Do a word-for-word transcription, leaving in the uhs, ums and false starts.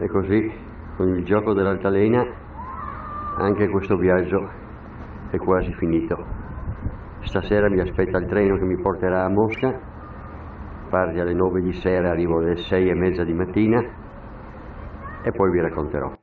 E così, con il gioco dell'altalena, anche questo viaggio è quasi finito. Stasera mi aspetta il treno che mi porterà a Mosca, parti alle nove di sera, arrivo alle sei e mezza di mattina e poi vi racconterò.